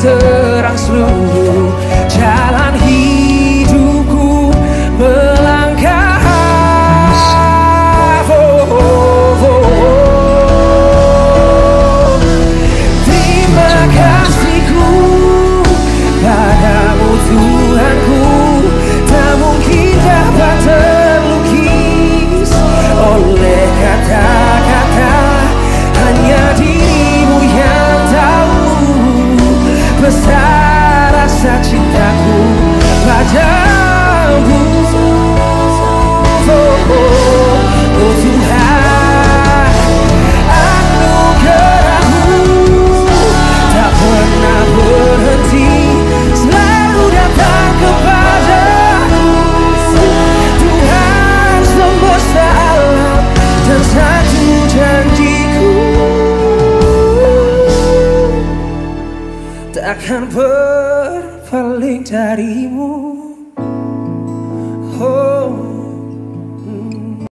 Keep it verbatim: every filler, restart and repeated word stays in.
terang seluruh jalan hidupku melangkah. Oh, oh, oh, oh. Terima kasihku padamu Tuhanku, tak mungkin dapat terlukis oleh kata-kata, hanya dirimu yang tahu besar rasa cintaku padamu. Oh, oh, oh Tuhan, anugerahmu tak pernah berhenti, selalu datang kepadaku. Tuhan semesta alam dan satu janjiku, takkan berpaling darimu. Oh.